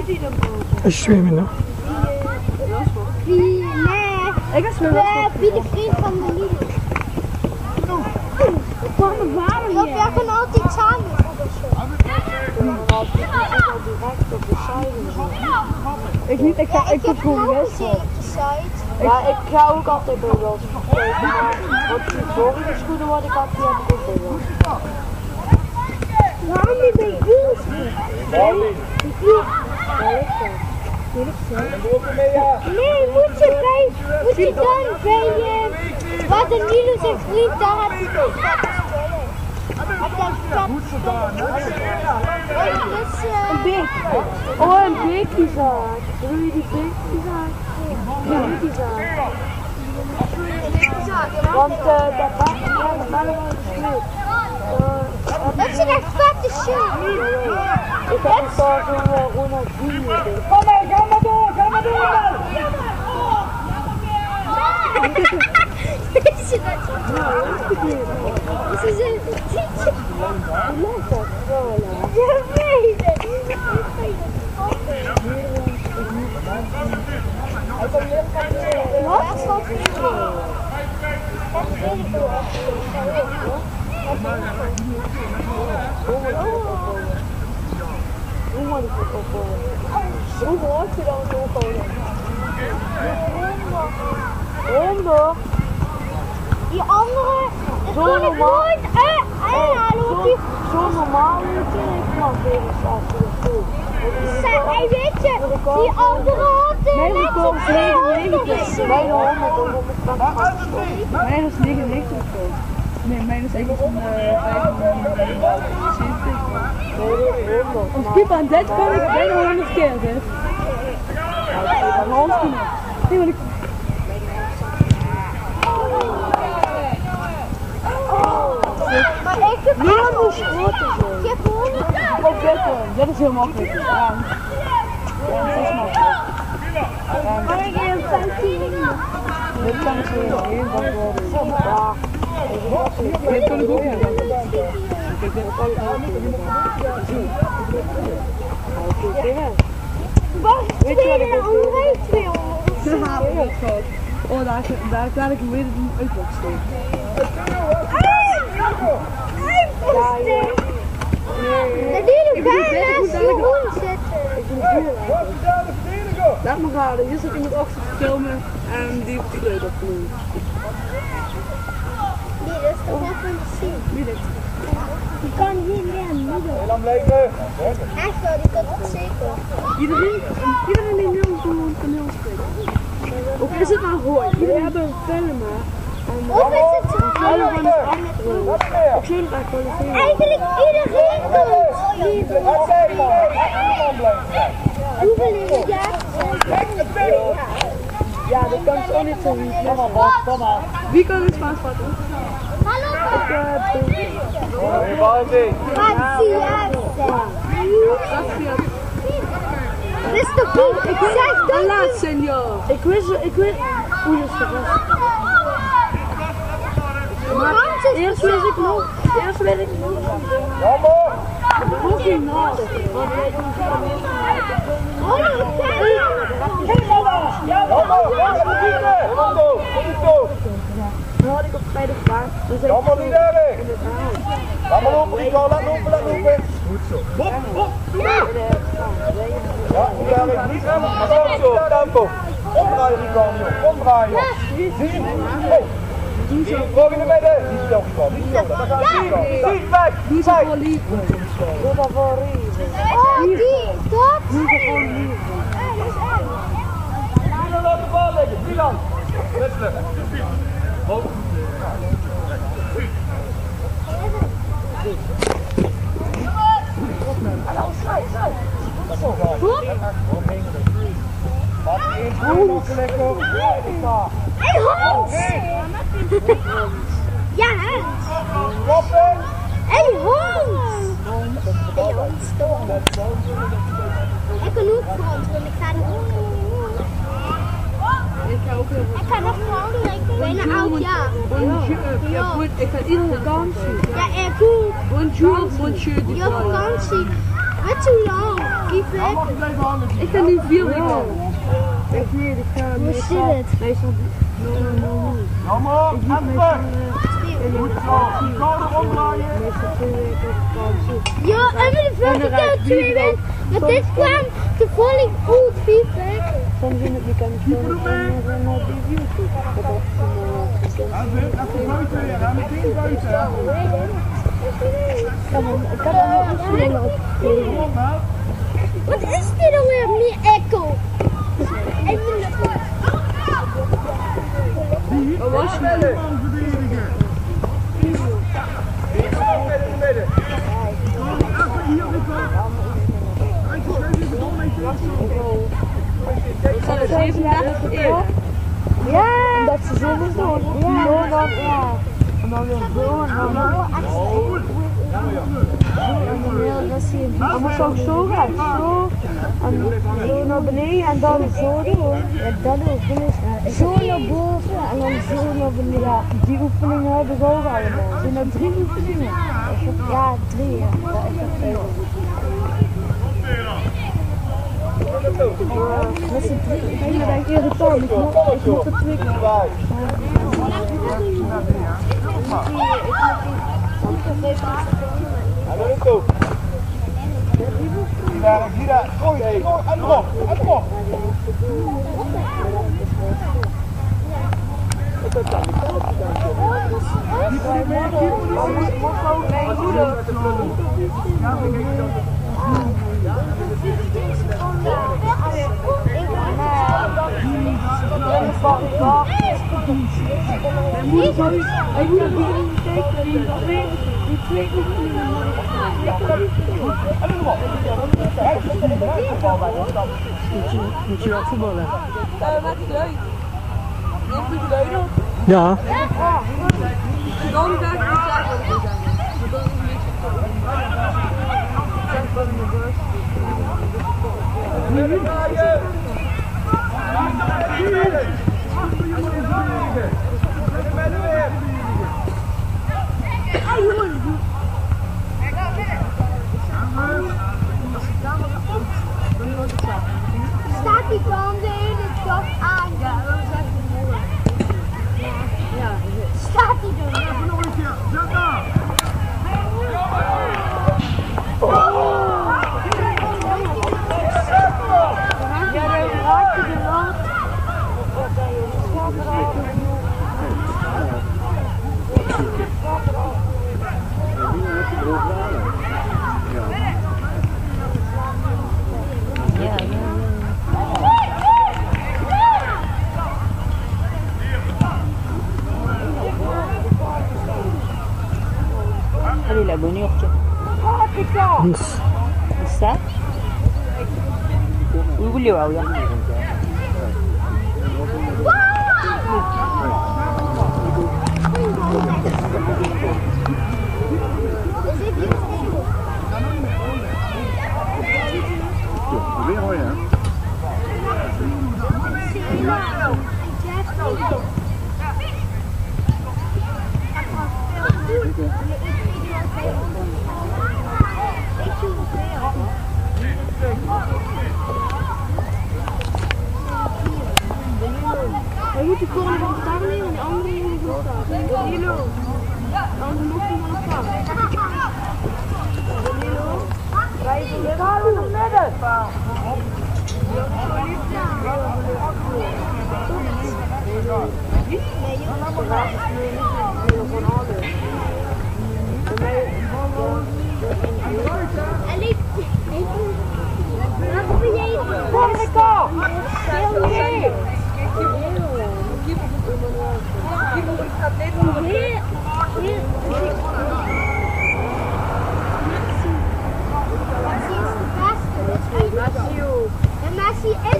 Is je zwemmen nog? Wie? Nee. Ik ga zwemmen. Wie de vriend van de Lili. Waarom Dat jij gewoon altijd samen of zo. Ik niet, ik heb gewoon ook rest. gezien op de site. Ja, ik ga ook altijd bij Ross kijken, maar wat die vorige schoenen wat ik had, die heb ik ook bij Ross. Waarom niet bij Jules? Nee, moet je dan bij wat een Nilo zijn vriend daar had hij Een beek. Oh, een beekpizzaak. Wil je die beekpizzaak? Ja, die pizzaak. Want dat maakt niet uit, maar wel gesmeerd. Dat is een echt vette show. Ik heb een paar zo'n Ronaldinho. Ga maar door! Is je dat? Ze zijn tietje. Je weet het. Wat? Hoe hoort je dan zo gewoon? Honden. Die andere, dat kon ik nooit aanhalen. Zo normaal moet je niet van Hey, weet je, die andere had net zo'n 200 of zo. Mijn honden doen om het Mijn is 99 of zo. Nee, mijn is eigenlijk een 75. Als ik aan dit kom ik bijna 100 keer, hè. Nee, want ik... Maar ik heb Niemand moest groter zijn. Ik heb 100. Op dit dat is heel makkelijk. Ja, dat is makkelijk. Maar ik heb 15 minuten. Dit kan ik zo heel wat worden. Ja. Dit kan ik ook niet. Wacht, Weet je wat ik ook doe? Oh, daar kan ik weer een uitlok steken. Dat die er bijna naast je hond zitten. Laat me raden, hier zit iemand achter te filmen en die heeft de sleutel opgenomen. Nee, dat is toch wel van te zien. Wie dit? Die kan hier meer aan moeder. Heel lang blijven. Echt wel, die kan het zeker. Iedereen die Nederlands toneel spreekt. Of is het maar hooi? Jullie hebben een film, hè? Of is het zo? Ik zou het eigenlijk Eigenlijk iedereen kan het. Hoeveel is het jaar? Ja, dat kan ik ook niet zo goed. Kom maar. Wie kan het Spaans vatten? Hallo, Hey, Valentijn. Dat is toch goed? Ik zeg dat Laat, niet. senor. Ik wist... Oei, dat is verrast. Maar eerst weet ik nog. Jammer. Nog niet naast. Want wij doen het dan had ik op vrijdag paard. Jammer niet erg. Laat maar lopen, Rico. Laat lopen. Goed zo. Hop. Ja, niet erg. Niet helemaal. Zo, tempo. Omdraaien, Rico. Omdraaien. Volg in de midden. Niet stil, Rico. Niet stil. Dan gaan we Rico. Niet weg. Doe ze voor lief. Doe dat voor Rie. Oh, die, dat. Doe ze voor lief. Milan, laat de bal liggen. Milan. Wisselen. Hoog. Hey, Hans! Ja, Hans! Hey, Hans! Hey, Hans, toch? Ik kan ook Frans, want ik ga er ook. Ik ga nog Frans, bijna oud jaar. Bonjour. Ik ga in vakantie. Ja, ik ook. Bonjour, bonjour. Ja, vakantie. Weet je hoe lang? mag je even hangen. Ik ga nu 4 weken. Ik niet, ik ga Hoe zit het? meestal Kom op, en terug. Goed zo, die schouder omdraaien. meestal 2 weken op vakantie. Ja, en met de vorige keer 2 weken. Maar dit kwam toevallig goed 4 weken. Soms in het weekend film en dan op YouTube. En even buiten weer, hè, meteen buiten. Ik kan er nog een sneller op. Kom op, hè. Wat is dit alweer? Meer echo. Wat was je verdedigen? Even in de midden. Even hier op de Zal er 37 in? Ja! Omdat ze zo is doen. Ja! Zo dan, ja. En dan weer zo en dan maar zo zo gaat, zo. En zo naar beneden en dan zo doen. Ja, dat is zo naar boven en dan zo naar beneden. Ja, die oefeningen hebben we ook allemaal. Zijn er 3 oefeningen? Ja, 3. Ja. Dat is 3. Ik vind het eigenlijk irritant. Ik moet het 2 keer. En dan is het ook. Gira, gooi, en erop, en erop. Moet je wel voetballen? Maakt het leuk. Neemt u de leuk op? Ja. Dan ga ik niet zeggen. Staat die van de hele dag aan? Ja, dat is echt mooi. Ja, staat die er? Even nog een keer, zet daar. Allez, la bonne urque. Ça Oui, vous voulez, oui. Weer hoor je. Hij moet de koren van elkaar nemen en de andere moet van elkaar. Danilo. De andere moet van elkaar. Danilo. Wij gaan in het midden. Messi